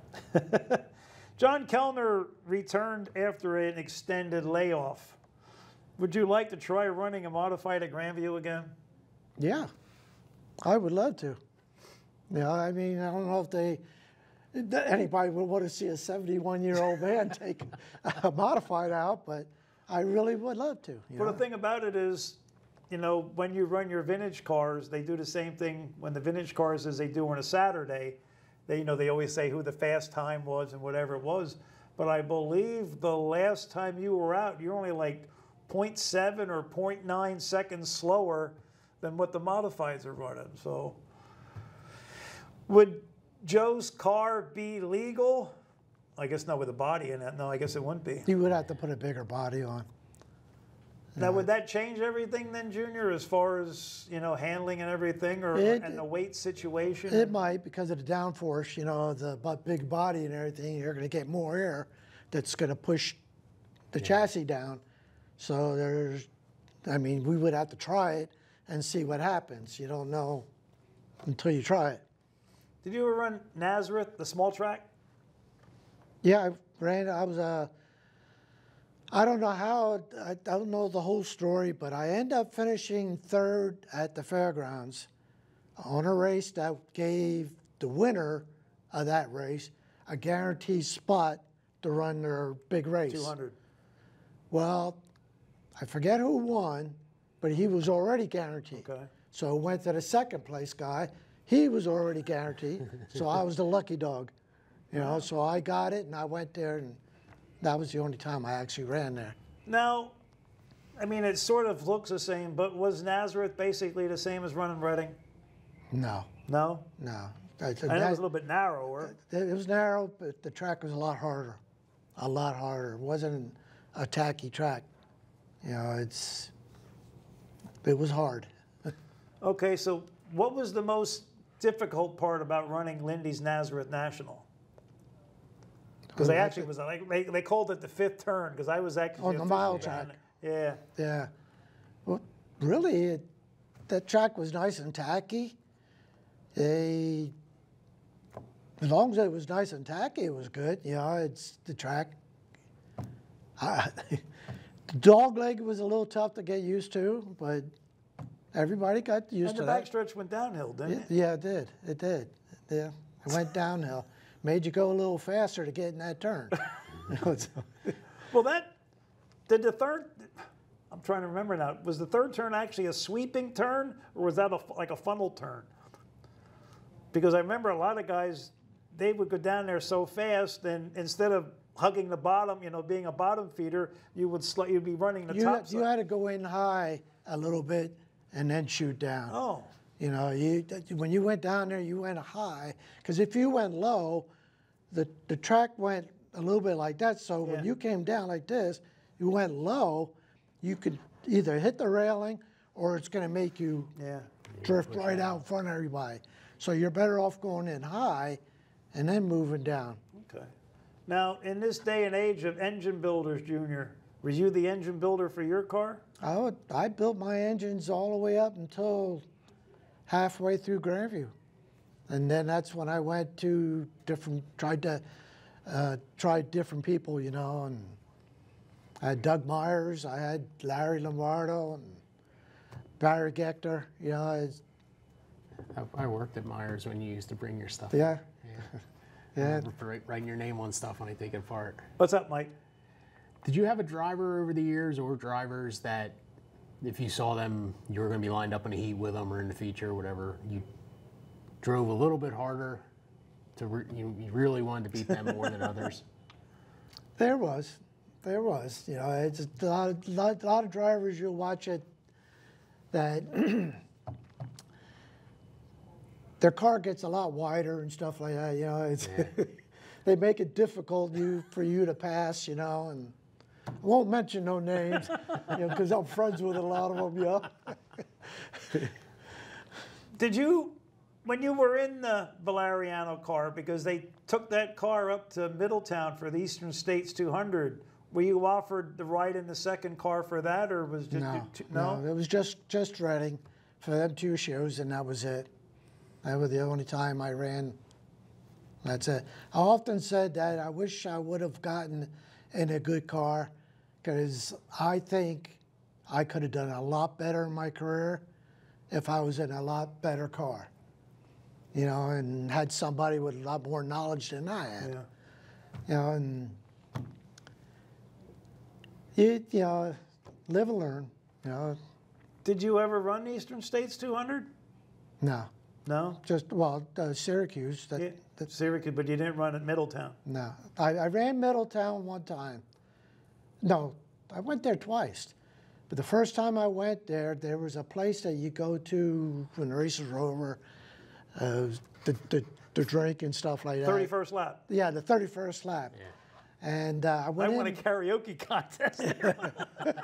John Kellner returned after an extended layoff. Would you like to try running a modified at Grandview again? Yeah, I would love to. Yeah, I mean, I don't know if they, anybody would want to see a seventy-one-year-old man take a modified out, but I really would love to. You Well, know? the thing about it is, you know, when you run your vintage cars, they do the same thing when the vintage cars as they do on a Saturday. They, you know, they always say who the fast time was and whatever it was. But I believe the last time you were out, you're only like zero point seven or zero point nine seconds slower than what the modifieds are running. So, would Joe's car be legal? I guess not with a body in it. No, I guess it wouldn't be. You would have to put a bigger body on. Now, would that change everything then, Junior, as far as, you know, handling and everything, or It- and the weight situation? It might, because of the downforce, you know, the bu- big body and everything, you're going to get more air that's going to push the chassis down. So there's, I mean, we would have to try it and see what happens. You don't know until you try it. Did you ever run Nazareth, the small track? Yeah, I ran, I was, uh, I don't know how, I don't know the whole story, but I ended up finishing third at the fairgrounds on a race that gave the winner of that race a guaranteed spot to run their big race. two hundred. Well, I forget who won, but he was already guaranteed. Okay. So it went to the second place guy. He was already guaranteed. So I was the lucky dog. You know, so I got it and I went there, and that was the only time I actually ran there. Now, I mean, it sort of looks the same, but was Nazareth basically the same as running Reading? No, No? no. I, I know it was a little bit narrower. It was narrow, but the track was a lot harder. A lot harder. It wasn't a tacky track. You know, it's, it was hard. Okay, so what was the most difficult part about running Lindy's Nazareth National? Because they Well, actually was like they, they called it the fifth turn because I was actually On the mile officially on track. it. Yeah. Yeah. Well, really, it, that track was nice and tacky. They, as long as it was nice and tacky, it was good. You know, it's the track. I, the dog leg was a little tough to get used to, but everybody got used And to the that. backstretch went downhill, didn't it? Yeah, it did. It did. Yeah, it went downhill. Made you go a little faster to get in that turn. You know, so- Well, that did the third. I'm trying to remember now. Was the third turn actually a sweeping turn, or was that a, like a funnel turn? Because I remember a lot of guys, they would go down there so fast, and instead of hugging the bottom, you know, being a bottom feeder, you would sl- you'd be running the you, top had, you side. had to go in high a little bit and then shoot down. Oh, You know, you when you went down there, you went high, because if you went low, the the track went a little bit like that. So Yeah. when you came down like this, you went low, you could either hit the railing or it's going to make you yeah. drift right out in front of everybody. So you're better off going in high and then moving down. Okay. Now, in this day and age of engine builders, Junior, were you the engine builder for your car? I would, I built my engines all the way up until halfway through Grandview. And then that's when I went to different, tried to, uh, tried different people, you know, and I had Doug Myers, I had Larry Lombardo, and Barry Gector, you know, it's, I, I worked at Myers when you used to bring your stuff. yeah, Yeah. yeah. I remember write- writing your name on stuff when I take it apart. What's up, Mike? Did you have a driver over the years or drivers that if you saw them, you were going to be lined up in a heat with them or in the feature or whatever, you drove a little bit harder? To re you, you really wanted to beat them more than others? There was, there was. You know, it's a lot, of, lot, lot of drivers you'll watch it that their car gets a lot wider and stuff like that. You know, it's Yeah. they make it difficult you for you to pass. You know, and I won't mention no names, you know, because I'm friends with a lot of them. Yeah. Did you, when you were in the Valeriano car, because they took that car up to Middletown for the Eastern States two hundred, were you offered the ride in the second car for that, or was just No, no? no, it was just just Reading for them two shows, and that was it. That was the only time I ran. That's it. I often said that I wish I would have gotten in a good car, because I think I could have done a lot better in my career if I was in a lot better car, you know, and had somebody with a lot more knowledge than I had. Yeah. You know, and you, you know, live and learn, you know. Did you ever run the Eastern States two hundred? No, No. just, well, uh, Syracuse, that, Yeah, that, Syracuse, but you didn't run at Middletown. no. I, I ran Middletown one time. No, I went there twice. But the first time I went there, there was a place that you go to when the races were over, uh, the, the, the drink and stuff like that. thirty-first lap. Yeah, the thirty-first lap. Yeah. And uh, I I went won a in. karaoke contest there.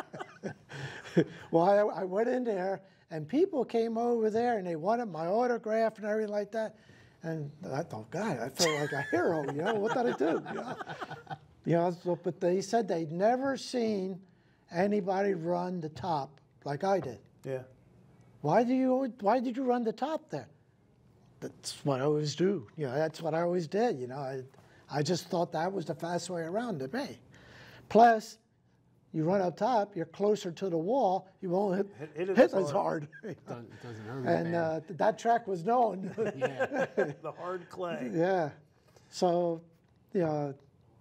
Well, I, I went in there, and people came over there, and they wanted my autograph and everything like that. And I thought, God, I felt like a hero. You know, what did I do? You know, you know so, but they said they'd never seen anybody run the top like I did. Yeah. Why do you? Why did you run the top there? That's what I always do. You know, that's what I always did. You know, I, I just thought that was the fast way around to me. Plus, you run up top, you're closer to the wall, you won't hit, Hit- hit it hit as as hard. hard. Doesn't, doesn't hurt as And bad. uh, that track was known. Yeah. The hard clay. Yeah. So, you know,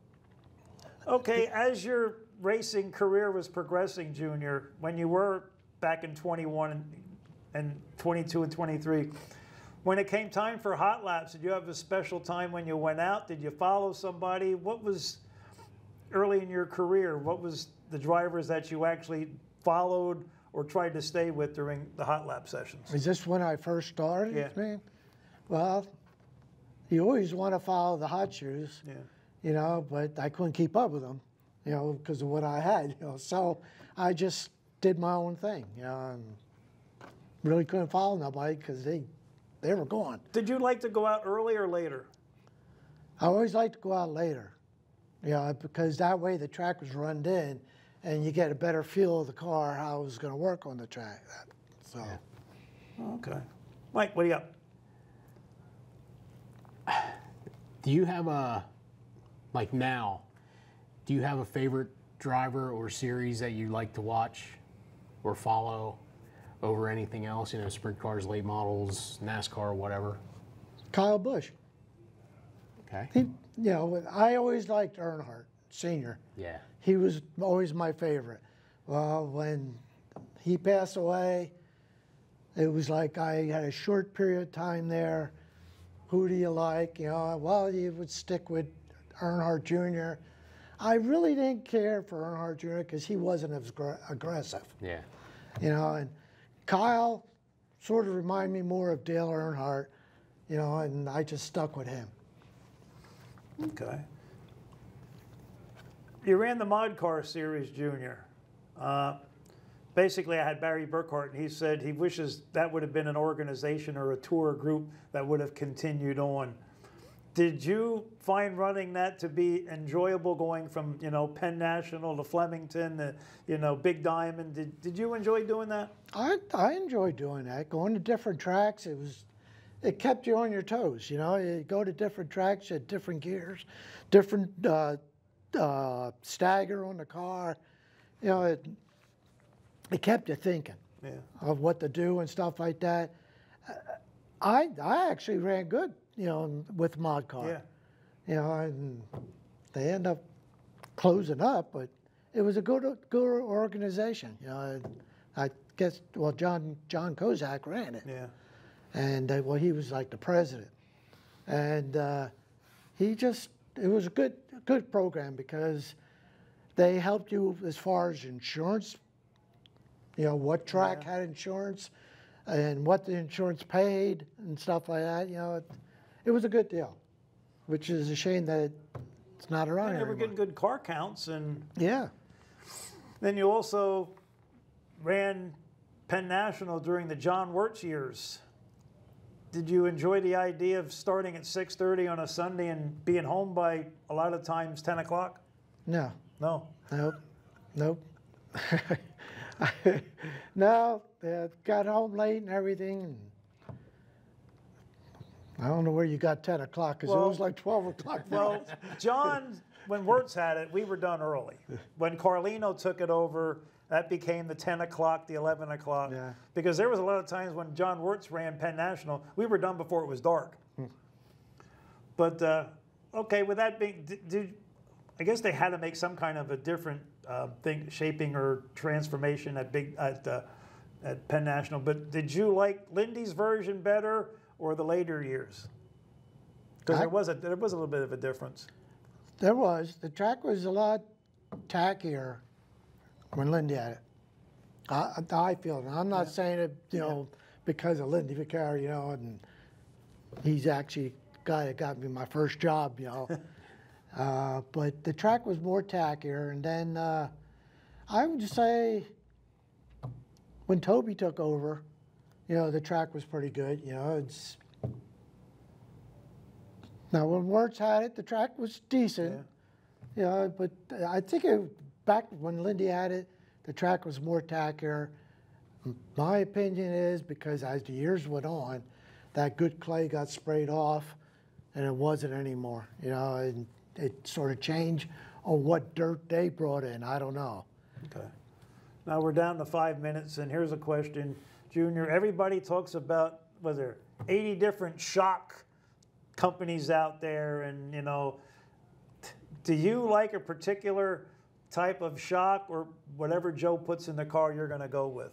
Okay, as your racing career was progressing, Junior, when you were back in twenty-one and, and twenty-two and twenty-three, when it came time for hot laps, did you have a special time when you went out? Did you follow somebody? What was early in your career? What was the drivers that you actually followed or tried to stay with during the hot lap sessions? is this when I first started? Yeah. Man? Well, you always want to follow the hot shoes. Yeah. You know, but I couldn't keep up with them, you know, because of what I had, you know. So I just did my own thing, you know, and really couldn't follow nobody because they, they were gone. Did you like to go out early or later? I always liked to go out later, you know, because that way the track was run in and you get a better feel of the car, how it was going to work on the track. So, Okay. Mike, what do you got? Do you have a, like now, do you have a favorite driver or series that you like to watch or follow over anything else? You know, sprint cars, late models, NASCAR, whatever. Kyle Busch, Okay. he, you know, I always liked Earnhardt Senior Yeah. He was always my favorite. Well, when he passed away, it was like I had a short period of time there. Who do you like? You know, well, you would stick with Earnhardt Junior I really didn't care for Earnhardt Junior because he wasn't as gr- aggressive. Yeah. You know, and Kyle sort of reminded me more of Dale Earnhardt, you know, and I just stuck with him. Okay. You ran the Mod Car Series, Junior. Uh, basically, I had Barry Burkhart, and he said he wishes that would have been an organization or a tour group that would have continued on. Did you find running that to be enjoyable, going from, you know, Penn National to Flemington to, you know, Big Diamond? Did, did you enjoy doing that? I I enjoyed doing that. Going to different tracks, it was, it kept you on your toes. You know, you go to different tracks, you had different gears, different uh, uh, stagger on the car. You know, it it kept you thinking Yeah. of what to do and stuff like that. I I actually ran good, you know, with Mod Car. Yeah. You know, and they end up closing up, but it was a good good organization. You know, I guess well, John John Kozak ran it, Yeah. and uh, well, he was like the president, and uh, he just it was a good good program because they helped you as far as insurance. You know what track yeah. had insurance, and what the insurance paid and stuff like that. You know, it, it was a good deal, which is a shame that it's not around and here. They were getting good car counts, and yeah. Then you also ran Penn National during the John Wirtz years. Did you enjoy the idea of starting at six thirty on a Sunday and being home by a lot of times ten o'clock? No. No. Nope. Nope. No, they got home late and everything. And I don't know where you got ten o'clock because well, it was like twelve o'clock. Well, John, when Wirtz had it, we were done early. When Carlino took it over, that became the ten o'clock, the eleven o'clock. Yeah. Because there was a lot of times when John Wirtz ran Penn National, we were done before it was dark. Hmm. But, uh, okay, with that being, did, did, I guess they had to make some kind of a different uh, thing, shaping or transformation at big at uh, at Penn National. But did you like Lindy's version better or the later years? Because there was a there was a little bit of a difference. There was. The track was a lot tackier when Lindy had it. I, I feel it. I'm not yeah. saying it, you know, yeah. because of Lindy Vaccaro, you know, and he's actually the guy that got me my first job, you know. uh, but the track was more tackier. And then uh, I would just say when Toby took over, you know, the track was pretty good. You know, it's now when Wirtz had it, the track was decent. Yeah. You know, but I think it, back when Lindy had it, the track was more tackier. My opinion is because as the years went on, that good clay got sprayed off, and it wasn't anymore. You know, and it sort of changed on what dirt they brought in. I don't know. Okay. Now we're down to five minutes, and here's a question, Junior. Everybody talks about, was there eighty different shock companies out there, and you know, do you like a particular type of shock, or whatever Joe puts in the car you're going to go with?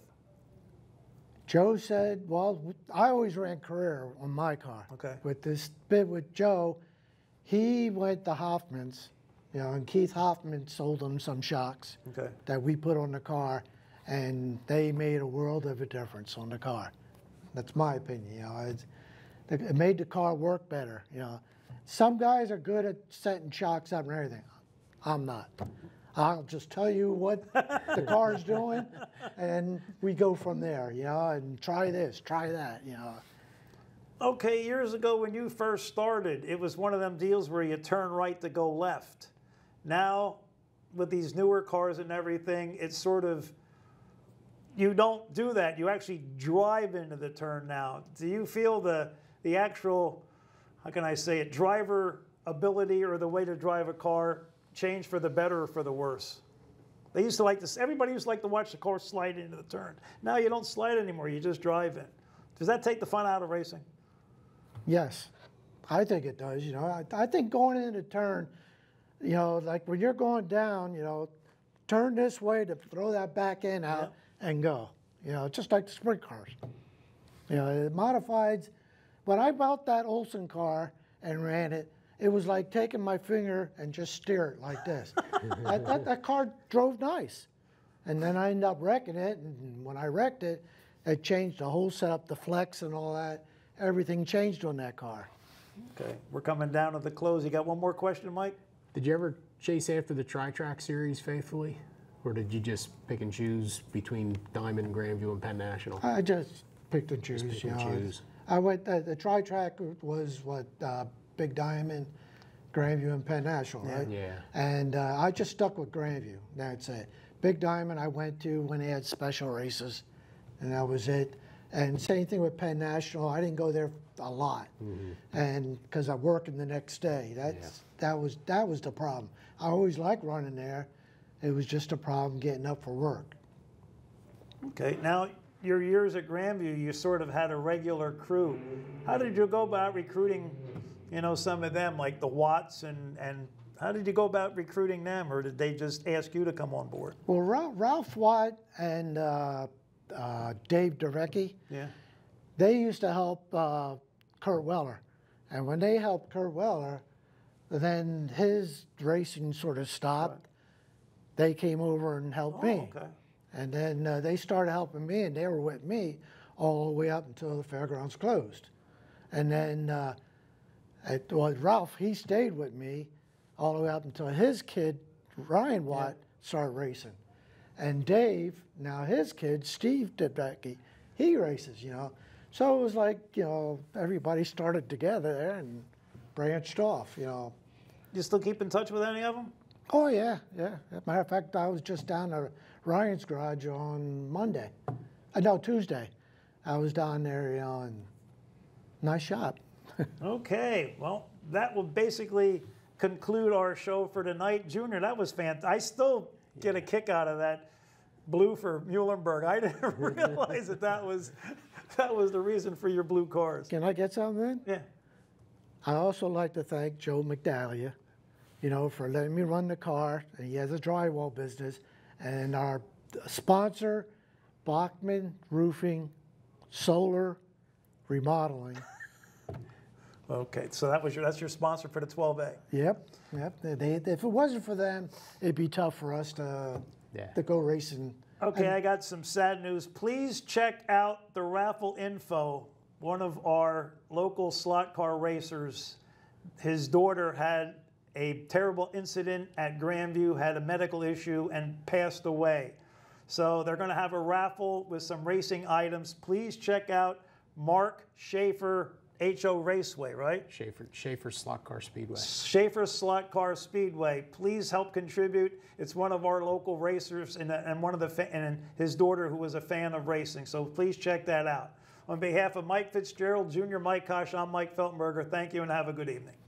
Joe said, well, I always ran Carrera on my car. Okay. With this bit with Joe, he went to Hoffman's, you know, and Keith Hoffman sold him some shocks okay. that we put on the car, and they made a world of a difference on the car. That's my opinion. You know, it's, it made the car work better. You know, some guys are good at setting shocks up and everything. I'm not. I'll just tell you what the car's doing, and we go from there, you know, and try this, try that, you know. Okay, years ago when you first started, it was one of them deals where you turn right to go left. Now, with these newer cars and everything, it's sort of, you don't do that. You actually drive into the turn now. Do you feel the, the actual, how can I say it, driver ability or the way to drive a car change for the better or for the worse? They used to like this, everybody used to like to watch the car slide into the turn. Now you don't slide anymore, you just drive in. Does that take the fun out of racing? Yes, I think it does. You know, I, I think going into the turn, you know, like when you're going down, you know, turn this way to throw that back end out yeah. and go. You know, just like the sprint cars. You know, the modifieds, when I bought that Olsen car and ran it, it was like taking my finger and just steer it like this. I, that, that car drove nice. And then I ended up wrecking it, and when I wrecked it, it changed the whole setup, the flex and all that. Everything changed on that car. Okay, we're coming down to the close. You got one more question, Mike? Did you ever chase after the Tri-Track series faithfully? Or did you just pick and choose between Diamond, Grandview, and Penn National? I just picked and choose. Just pick you and know. choose. I went, uh, the Tri-Track was what, uh, Big Diamond, Grandview, and Penn National, right? Yeah. And uh, I just stuck with Grandview. That's it. Big Diamond I went to when they had special races, and that was it. And same thing with Penn National. I didn't go there a lot, mm-hmm. and because I'm working the next day. That's yeah. that was that was the problem. I always liked running there. It was just a problem getting up for work. Okay. Now, your years at Grandview, you sort of had a regular crew. How did you go about recruiting, you know, some of them, like the Watts, and, and how did you go about recruiting them, or did they just ask you to come on board? Well, Ralph, Ralph Watt and uh, uh, Dave Durecki, yeah. they used to help uh, Kurt Weller. And when they helped Kurt Weller, then his racing sort of stopped. Right. They came over and helped oh, me. Okay. And then uh, they started helping me, and they were with me all the way up until the fairgrounds closed. And then uh, at, well, Ralph, he stayed with me all the way up until his kid, Ryan Watt, yeah. started racing. And Dave, now his kid, Steve Debicki, he races, you know. So it was like, you know, everybody started together there and branched off, you know. You still keep in touch with any of them? Oh, yeah, yeah. As a matter of fact, I was just down at Ryan's garage on Monday. Uh, no, Tuesday. I was down there, you know, and nice shop. Okay, well, that will basically conclude our show for tonight. Junior, that was fantastic. I still get a kick out of that blue for Muhlenberg. I didn't realize that that was, that was the reason for your blue cars. Can I get something? Yeah. I also like to thank Joe McDahlia, you know, for letting me run the car. And he has a drywall business. And our sponsor, Bachman Roofing, Solar, Remodeling. Okay, so that was your that's your sponsor for the twelve A. Yep, yep. They, they, if it wasn't for them, it'd be tough for us to yeah. to go racing. Okay, and I got some sad news. Please check out the raffle info. One of our local slot car racers, his daughter had a terrible incident at Grandview, had a medical issue, and passed away. So they're going to have a raffle with some racing items. Please check out Mark Schaefer H O Raceway, right? Schaefer, Schaefer Slot Car Speedway. Schaefer Slot Car Speedway. Please help contribute. It's one of our local racers and, and one of the fa- and his daughter who was a fan of racing. So please check that out. On behalf of Mike Fitzgerald, Junior Mikosz, I'm Mike Feltenberger. Thank you and have a good evening.